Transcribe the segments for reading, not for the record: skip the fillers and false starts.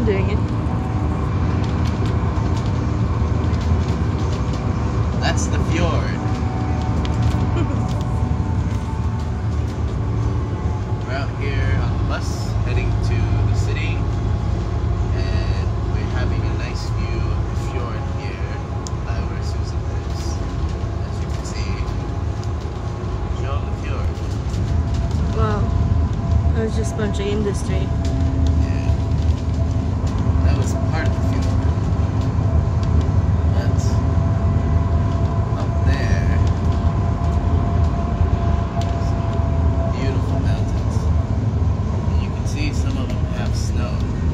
doing it. That's the fjord. We're out here on the bus heading to the city, and we're having a nice view of the fjord here by where Susan lives. As you can see, show them the fjord. Wow, that was just a bunch of industry. Yeah, that was part of the fjord. But up there, some beautiful mountains. And you can see some of them have snow.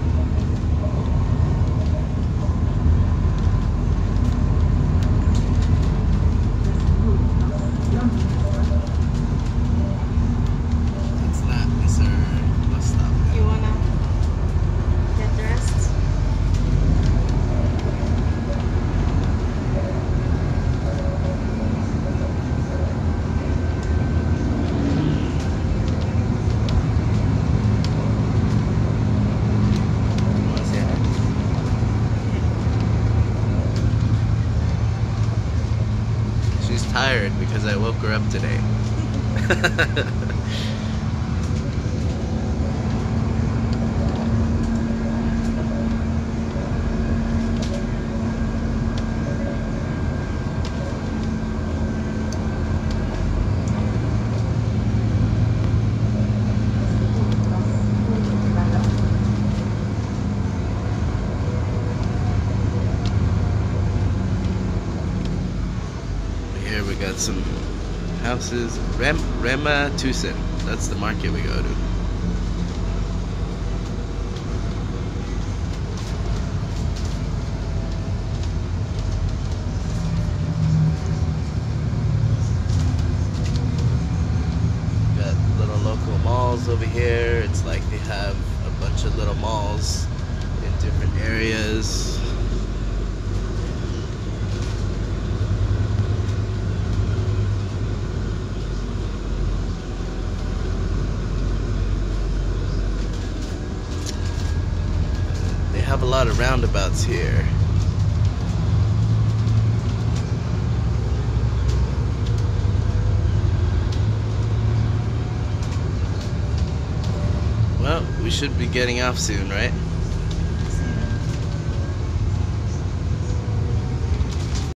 It's not this our bus stop. You wanna get dressed? You wanna say hi? She's tired because I woke her up today. Here we got some houses. Rema Tucson. That's the market we go to. Got little local malls over here. It's like they have a bunch of little malls in different areas. They have a lot of roundabouts here. Well, we should be getting off soon, right?